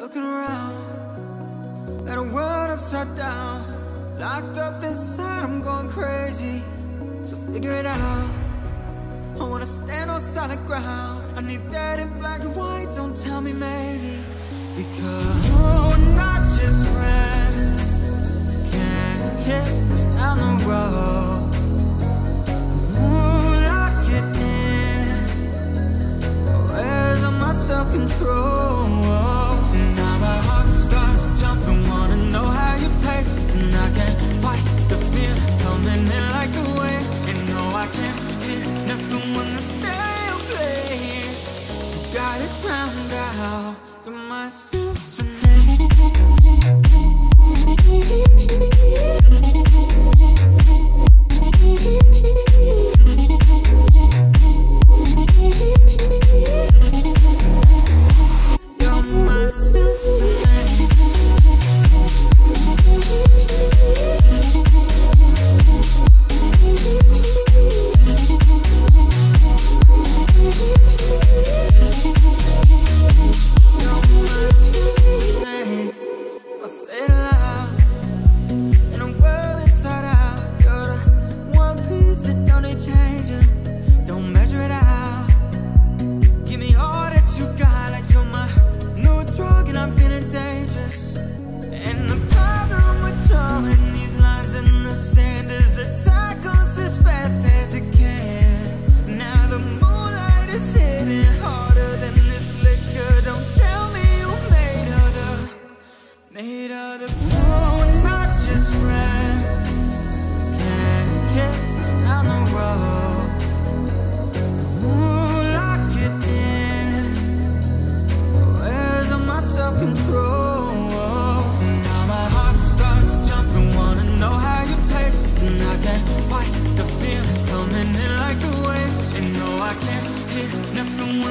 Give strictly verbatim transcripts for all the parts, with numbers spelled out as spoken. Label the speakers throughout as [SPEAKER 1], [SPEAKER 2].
[SPEAKER 1] looking around at a world upside down. Locked up inside, I'm going crazy. So figure it out. I wanna stand on solid ground. I need that in black and white, don't tell me maybe. Because oh, we're not just friends. Can't kick us down the road. Ooh, lock it in. Where's all my self-control? Now my heart starts jumping, wanna know how you taste. And I can't fight the fear coming in like a wave. And no, I can't hear nothing when the stereo plays. You got it found out, you're my symphony. You're my symphony.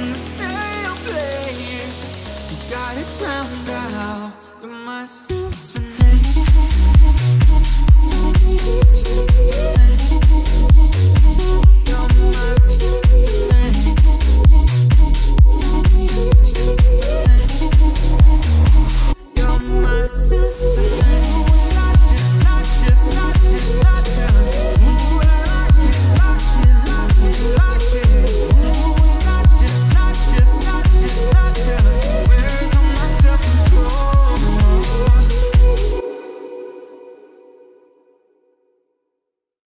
[SPEAKER 1] Got it found out, you're my symphony.